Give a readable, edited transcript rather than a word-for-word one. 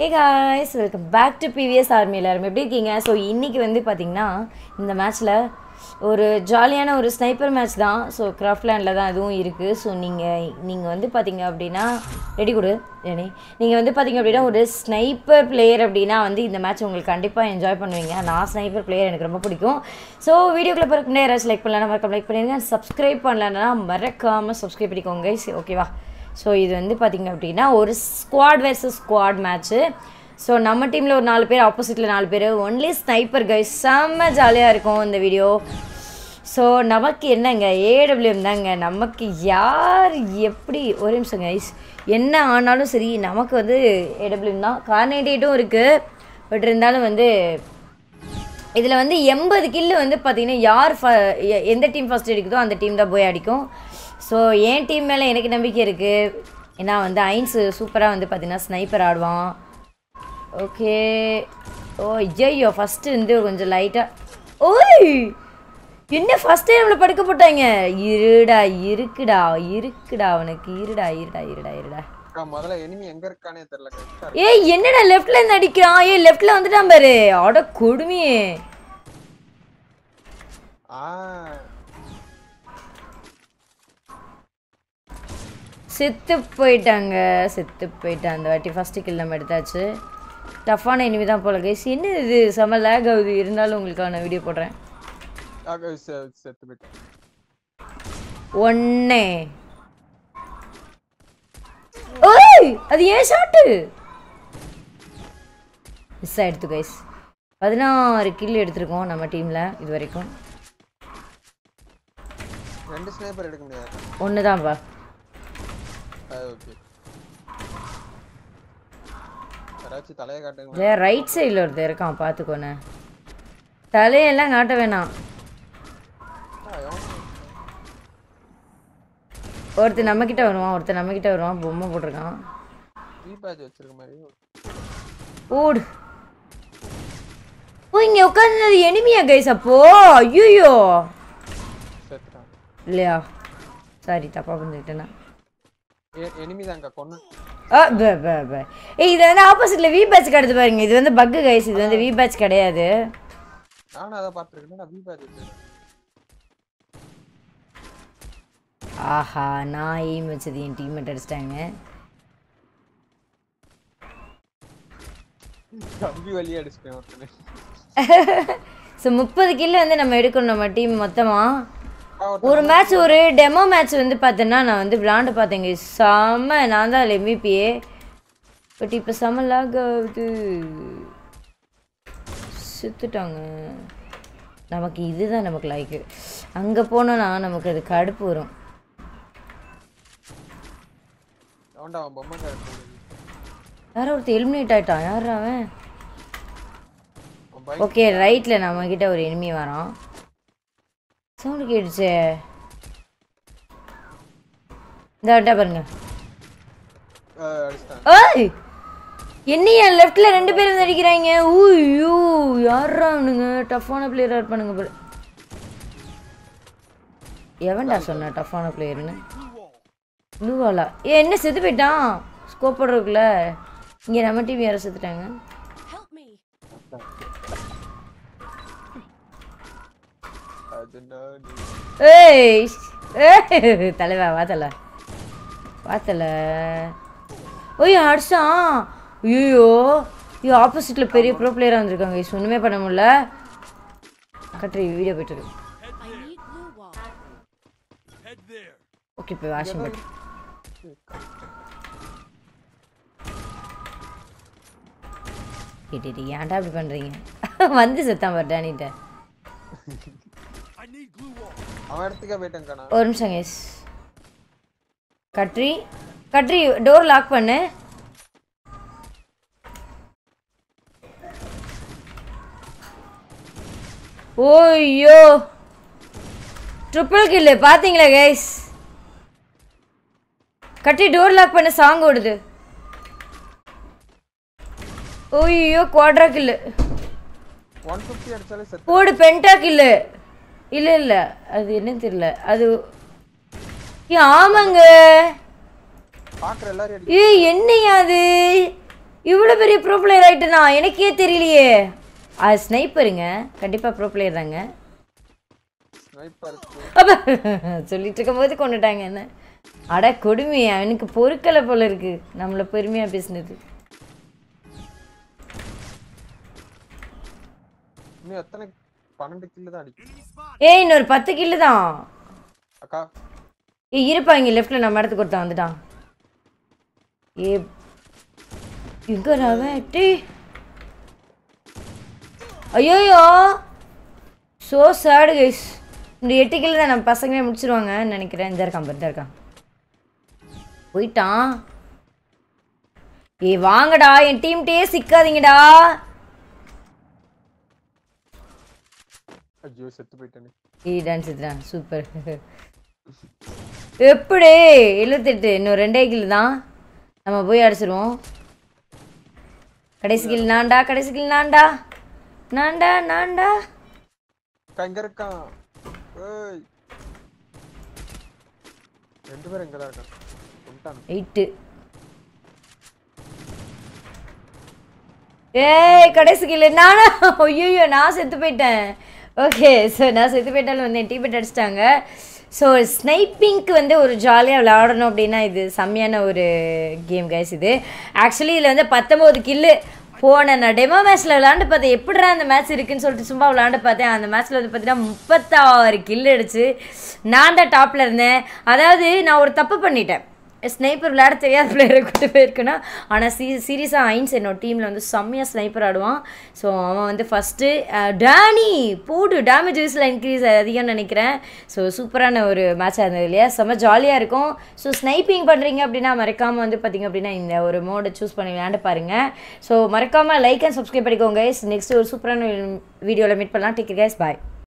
Hey guys, welcome back to PVS Army. எல்லாரும் எப்படி இருக்கீங்க? ஸோ இன்றைக்கி வந்து பார்த்திங்கன்னா இந்த மேட்ச்சில் ஒரு ஜாலியான ஒரு ஸ்னைப்பர் மேட்ச் தான். ஸோ கிராஃப்ட்லேண்டில் தான் இதுவும் இருக்குது. ஸோ நீங்கள் வந்து பார்த்திங்க அப்படின்னா ரெடி கொடு ரெடி நீங்கள் வந்து பார்த்திங்க அப்படின்னா ஒரு ஸ்னைப்பர் பிளேயர் அப்படின்னா வந்து இந்த மேட்ச் உங்களுக்கு கண்டிப்பாக என்ஜாய் பண்ணுவீங்க. நான் ஸ்னைப்பர் பிளேயர் எனக்கு ரொம்ப பிடிக்கும். ஸோ வீடியோக்குள்ளே பிறகு யாராச்சும் லைக் பண்ணலாம், மறக்காம லைக் பண்ணிடுங்க. சப்ஸ்கிரைப் பண்ணலன்னா மறக்காமல் சப்ஸ்கிரைப் பண்ணிக்கோங்க. ஓகேவா? ஸோ இது வந்து பார்த்திங்க அப்படின்னா ஒரு squad versus squad match. So நம்ம டீமில் ஒரு 4 பேர், ஆப்போசிட்டில் 4 பேர், ஒன்லி ஸ்னைப்பர் கைஸ். செம்ம ஜாலியாக இருக்கும் இந்த வீடியோ. ஸோ நமக்கு என்னங்க AWM தாங்க. நமக்கு யார் எப்படி ஒரு நிமிஷம் கைஸ், என்ன ஆனாலும் சரி நமக்கு வந்து AWM தான். கார்னேட்டேட்டும் இருக்குது, பட் இருந்தாலும் வந்து இதில் வந்து 80 கில்லு வந்து பார்த்திங்கன்னா யார் எந்த டீம் ஃபஸ்ட் அடிக்குதோ அந்த டீம் தான் போய் அடிக்கும். ஸோ என் டீம் மேலே எனக்கு நம்பிக்கை இருக்குது. ஏன்னா வந்து ஐன்ஸு சூப்பராக வந்து பார்த்திங்கன்னா ஸ்னைப்பர் ஆடுவான். ஓகே. ஓ ஐயோ, ஃபஸ்ட்டு வந்து கொஞ்சம் லைட்டாக ஓய் என்ன ஃபஸ்ட்டே நம்மளை படுக்க போட்டாங்க. இருடா இருக்குடா அவனுக்கு இருடா. முதல்ல எனிமி எங்க இருக்கானே தெரியல. ஏய் என்னடா லெஃப்ட்ல இருந்து அடிக்கிறான். ஏய் லெஃப்ட்ல வந்துட்டான் பாரு. அட கொடுமையே. செத்து போயிட்டாங்க. அந்த வாட்டி ஃபஸ்ட்டு கில் நம்ம எடுத்தாச்சு. டஃப்பான எனிமி தான் போல கைஸ். என்ன இது செம்ம லேக் ஆகுது. இருந்தாலும் உங்களுக்காக நான் வீடியோ போடுறேன். ஒன்னே ஓய் அது ஏன் ஷாட்டு மிஸ் ஆகிடுது கைஸ். 16 கில் எடுத்திருக்கோம் நம்ம டீமில் இது வரைக்கும். 2 ஸ்னைப்பர் எடுக்க முடியாது. ஒன்று தான்ப்பா. ரைட் சைடில் ஒருத்தர் இருக்கான், பார்த்துக்கோண்ணே. தலையெல்லாம் காட்ட வேணாம். ஒருத்தர் நம்மக்கிட்ட வருவான், பொம்மை போட்டிருக்கான். ஓடு. ஓ இங்கே உட்காந்து எனிமியா கைஸ்? அப்போ ஐயோ இல்லையா, சாரி தப்பா பண்ணிட்டேன்னா. இது வந்து ஆப்போசிட்ல வி பேட்ச் கிடையாது பாருங்க. இது வந்து பக் கைஸ், இது வந்து வி பேட்ச் கிடையாது. ஆஹா, நான் எய்ம் வச்சது என் டீம்மேட் அடிச்சிட்டாங்க. ஸோ 30 கில்லு வந்து நம்ம எடுக்கணும் நம்ம டீம் மொத்தமாக. ஒரு மேட்ச், ஒரு டெமோ மேட்ச் வந்து பார்த்தேன்னா நான் வந்து விளாண்டு பார்த்தேங்க. செம்ம, நான் தான் MVP. பட் இப்போ செம்ம லாக் ஆகுது. செத்துட்டாங்க. நமக்கு இதுதான் நமக்கு லைக்கு. அங்கே போனோன்னா நமக்கு அது கடுப்பு வரும். யாரோ ஒருத்தர் எலிமினேட் ஆகிட்டான். யார் அவன்? ஓகே, ரைட்டில் நம்மக்கிட்ட ஒரு எனிமி வரான். சவுண்டு கேட்டுச்சே. இந்த வட்டா பாருங்க. ஓய் என்னையா லெஃப்ட்ல 2 பேர் வந்து அடிக்கிறாங்க. ஊய்யோ யாரா அவனுங்க? டஃப்பான பிளேயரா இருப்பானுங்க பாரு. எவன்டா சொன்னா டஃப்பான பிளேயர்னு? ப்ளூவாலா? என்ன செத்து போயிட்டான் ஸ்கோப் போடுறதுக்குள்ள. இங்கே நம்ம டீம் யாரும் செத்துட்டாங்க. தலைவா வாத்தல. ஓய் அடிச்சான். ஐயோ ஆப்போசிட்ல பெரிய ப்ரோ பிளேயரா வந்திருக்காங்க. ஒண்ணுமே பண்ண முடியல. கட்ரி வீடியோ போயிட்டு இருக்கு. ஓகே போய் வாஷிங் பட் ஏன்டா அப்படி பண்றீங்க? வந்து செத்தான் பாரு டேனிட்ட. ஒரு நிமிஷம் கைஸ். கட்ரி டோர் லாக் பண்ணு. ஓய்யோ ட்ரிபிள் கில்லு பாத்தீங்களா கைஸ்? கட்ரி டோர் லாக் பண்ண சாங் ஓடுது. ஓய்யோ குவாட்ரா கில்லு. 150 அடிச்சாலே செத்து. ஓடு பென்டா கில்லு. இல்ல அது என்னன்னு தெரியல. அது ஆமாங்க. பாக்குற எல்லாரும் ஏய் என்னையா அது? இவ்வளோ பெரிய ப்ரோ பிளேயர் ஆகிட்டேனா எனக்கே தெரியலையே. அது ஸ்னைப்பருங்க, கண்டிப்பாக ப்ரோ பிளேயர் தாங்க. ஸ்னைப்பர் அப்போ சொல்லிட்டு இருக்கும்போது கொண்டுட்டாங்க என்ன. அட கொடுமை, அவனுக்கு பொறுக்கலை போல இருக்கு நம்மளை பெருமையாக பேசினது. இன்னும் எத்தனை 12 கில்லு தான் அடிக்கும். ஏய் இன்னொரு 10 கில்லு தான். அக்கா ஏய் இருப்பா, இங்கே லெஃப்டில் நம்ம இடத்துக்கு ஒருத்தன் வந்துட்டான். ஏ எங்கடாவே டே. ஐயோயோ ஸோ சேடு கைஸ். இந்த 8 கிலோ தான் நம்ம பசங்களே முடிச்சிருவாங்கன்னு நினைக்கிறேன். இந்த இருக்கான் பாரு, இந்த இருக்கான் போயிட்டான். ஏய் வாங்கடா, என் டீம்கிட்டயே சிக்காதீங்கடா. ஐயோ செத்து போயிட்டேனே. ஏய் டான்ஸ் இதுதான் சூப்பர். எப்படி 78, இன்னும் 2 கிலோ தான், நம்ம போய் அடிச்சிருவோம். கடைசி கில் நான்டா, கடைசி கில் நான்டா, நான்டா நான்டா. எங்க இருக்கான்? ஏய் ரெண்டு பேரும் எங்க தான் இருக்காங்க. 8. ஏய் கடைசி கில் நானா? ஐயோ நான் செத்து போயிட்டேன். ஓகே ஸோ நான் செத்து போயிட்டாலும் வந்து என் டீம் அடிச்சிட்டாங்க. ஸோ ஸ்னைப்பிங்க்கு வந்து ஒரு ஜாலியாக விளையாடணும் அப்படின்னா இது செம்மையான ஒரு கேம் கைஸ். இது ஆக்சுவலி இதில் வந்து 19 கில்லு போன நான் டெமோ மேட்ச்சில் விளாண்டு பார்த்தேன். எப்படிடா அந்த மேட்ச் இருக்குன்னு சொல்லிட்டு சும்மா விளாண்டு பார்த்தேன். அந்த மேட்ச்சில் வந்து பார்த்தீங்கன்னா 36 கில்லு அடிச்சு நான் தான் டாப்பில் இருந்தேன். அதாவது நான் ஒரு தப்பு பண்ணிட்டேன், ஸ்னைப்பர் விளையாட தெரியாத பிளேயரை கூட்டு போயிருக்குன்னா. ஆனால் சீரியஸாக ஐன்ஸ் என்னோட டீமில் வந்து செம்மையாக ஸ்னைப்பர் ஆடுவான். ஸோ அவன் வந்து ஃபஸ்ட்டு டேனி போடு டேமேஜ் யூஸில் இன்க்ரீஸ் அதிகம்னு நினைக்கிறேன். ஸோ சூப்பரான ஒரு மேட்சாக இருந்தது இல்லையா, செம்ம ஜாலியாக இருக்கும். ஸோ ஸ்னைப்பிங் பண்ணுறீங்க அப்படின்னா மறக்காமல் வந்து பார்த்திங்க அப்படின்னா இந்த ஒரு மோடை சூஸ் பண்ணி விளையாண்டு பாருங்கள். ஸோ மறக்காமல் லைக் அண்ட் சப்ஸ்கிரைப் பண்ணிக்கோங்க. நெக்ஸ்ட் ஒரு சூப்பரான வீடியோவில் மீட் பண்ணலாம். டேக் கேர் கைஸ், பாய்.